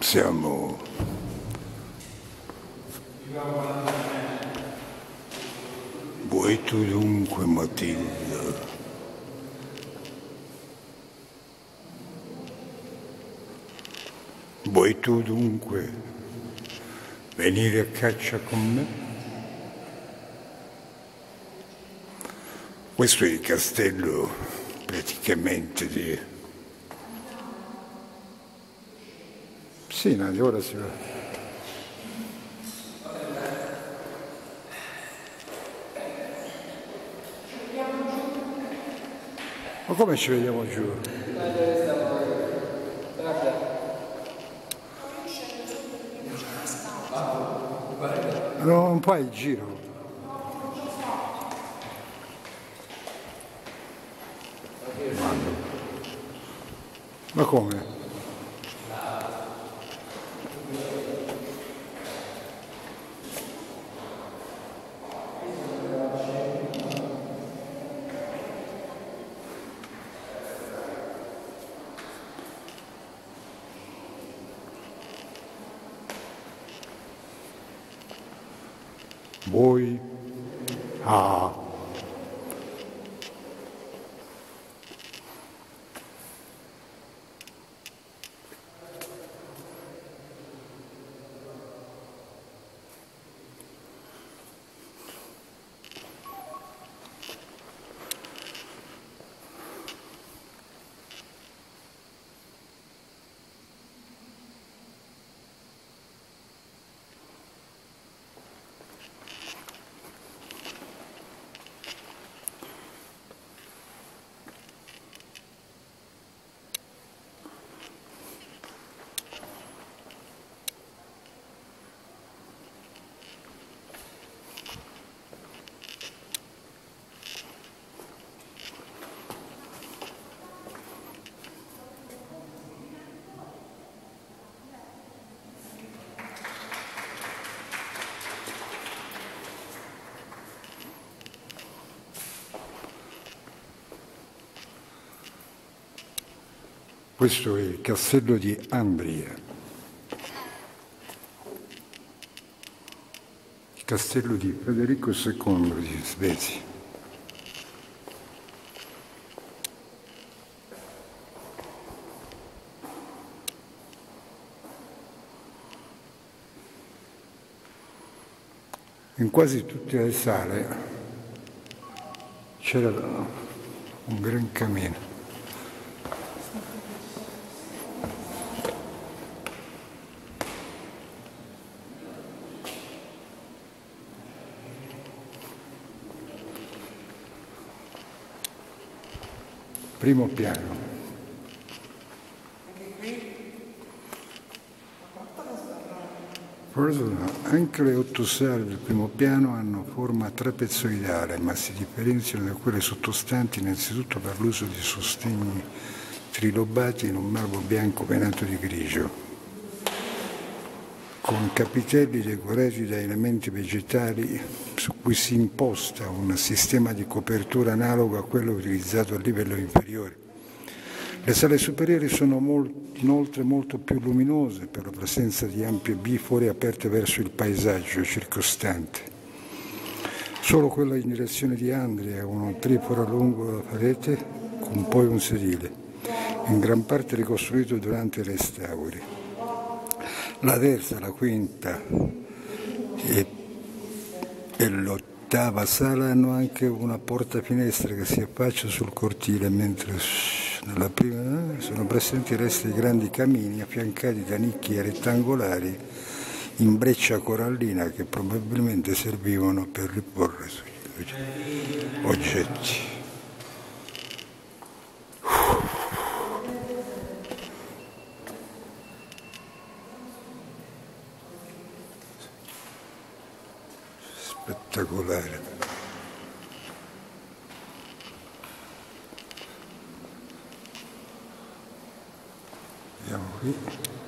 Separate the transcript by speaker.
Speaker 1: Siamo vuoi tu dunque, Matilda? Vuoi tu dunque venire a caccia con me? Questo è il castello praticamente di... Sì, Nadia, ora si va. Ma come ci vediamo giù? No, un po' il giro. Ma come? Voi? Ah. Questo è il castello di Ambria, il castello di Federico II di Svezia. In quasi tutte le sale c'era un gran camino. Primo piano. Anche le 8 sale del primo piano hanno forma trapezoidale, ma si differenziano da quelle sottostanti innanzitutto per l'uso di sostegni trilobati in un marmo bianco venato di grigio, con capitelli decorati da elementi vegetali su cui si imposta un sistema di copertura analogo a quello utilizzato a livello inferiore. Le sale superiori sono inoltre molto più luminose per la presenza di ampie bifore aperte verso il paesaggio circostante. Solo quella in direzione di Andria ha un triforo lungo la parete con poi un sedile, in gran parte ricostruito durante i restauri. La terza, la quinta e l'ottava sala hanno anche una porta-finestra che si affaccia sul cortile, mentre nella prima sono presenti resti di grandi camini affiancati da nicchie rettangolari in breccia corallina che probabilmente servivano per riporre oggetti. Spettacolare. Vediamo qui.